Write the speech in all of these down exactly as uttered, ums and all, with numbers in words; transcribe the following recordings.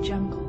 Jungle.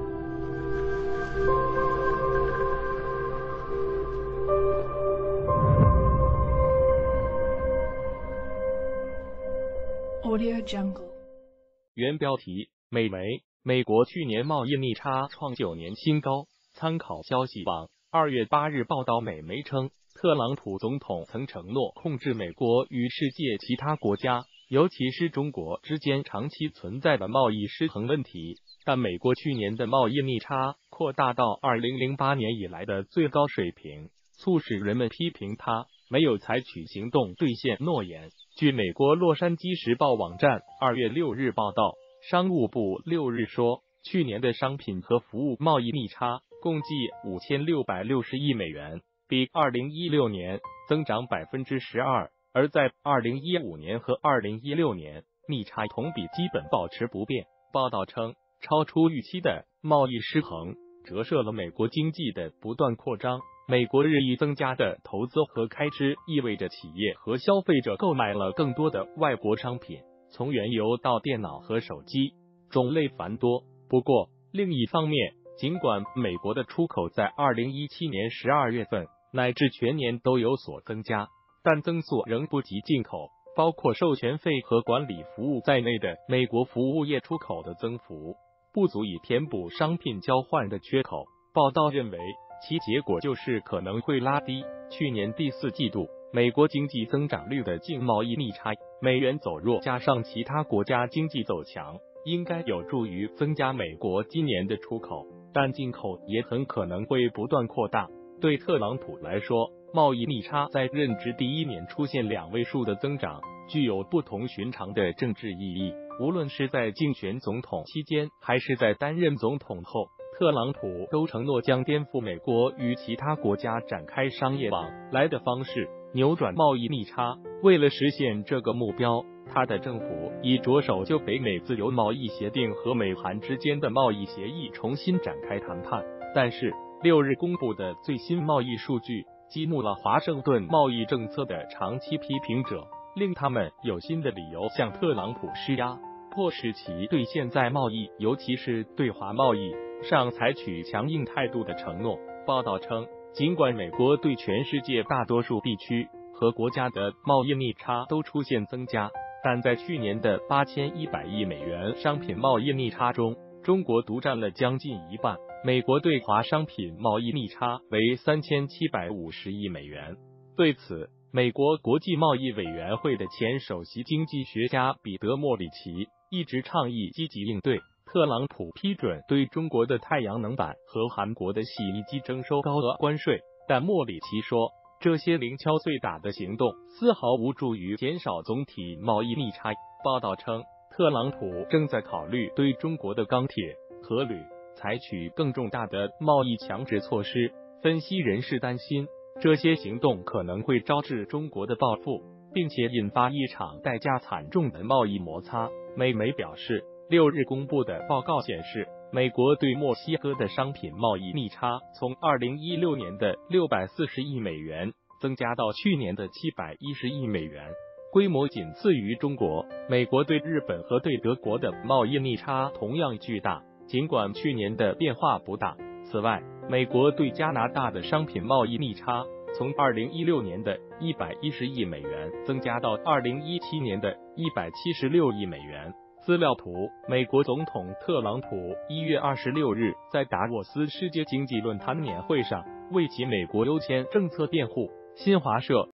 Audio Jungle. 原标题：美媒，美国去年贸易逆差创九年新高。参考消息网二月八日报道，美媒称，特朗普总统曾承诺控制美国与世界其他国家，尤其是中国之间长期存在的贸易失衡问题。但美国去年的贸易逆差扩大到二零零八年以来的最高水平，促使人们批评他没有采取行动兑现诺言。据美国洛杉矶时报网站二月六日报道，商务部六日说，去年的商品和服务贸易逆差共计五千六百六十亿美元，比二零一六年增长 百分之十二， 而在二零一五年和二零一六年逆差同比基本保持不变。报道称，超出预期的贸易失衡折射了美国经济的不断扩张。美国日益增加的投资和开支意味着企业和消费者购买了更多的外国商品，从原油到电脑和手机，种类繁多。不过，另一方面，尽管美国的出口在二零一七年十二月份乃至全年都有所增加，但增速仍不及进口，包括授权费和管理服务在内的美国服务业出口的增幅不足以填补商品交换的缺口。报道认为，其结果就是可能会拉低去年第四季度美国经济增长率的净贸易逆差。美元走弱加上其他国家经济走强，应该有助于增加美国今年的出口，但进口也很可能会不断扩大。对特朗普来说，贸易逆差在任职第一年出现两位数的增长，具有不同寻常的政治意义。无论是在竞选总统期间，还是在担任总统后，特朗普都承诺将颠覆美国与其他国家展开商业往来的方式，扭转贸易逆差。为了实现这个目标，他的政府已着手就北美自由贸易协定和美韩之间的贸易协议重新展开谈判。但是，六日公布的最新贸易数据激怒了华盛顿贸易政策的长期批评者，令他们有新的理由向特朗普施压，迫使其对现在贸易，尤其是对华贸易上采取强硬态度的承诺。报道称，尽管美国对全世界大多数地区和国家的贸易逆差都出现增加，但在去年的八千一百亿美元商品贸易逆差中，中国独占了将近一半。美国对华商品贸易逆差为三千七百五十亿美元。对此，美国国际贸易委员会的前首席经济学家彼得·莫里奇一直倡议积极应对。特朗普批准对中国的太阳能板和韩国的洗衣机征收高额关税，但莫里奇说，这些零敲碎打的行动丝毫无助于减少总体贸易逆差。报道称，特朗普正在考虑对中国的钢铁和铝采取更重大的贸易强制措施。分析人士担心，这些行动可能会招致中国的报复，并且引发一场代价惨重的贸易摩擦。美媒表示，六日公布的报告显示，美国对墨西哥的商品贸易逆差从二零一六年的六百四十亿美元增加到去年的七百一十亿美元，规模仅次于中国。美国对日本和对德国的贸易逆差同样巨大，尽管去年的变化不大。此外，美国对加拿大的商品贸易逆差从二零一六年的一百一十亿美元增加到二零一七年的一百七十六亿美元。资料图：美国总统特朗普一月二十六日在达沃斯世界经济论坛年会上为其美国优先政策辩护。新华社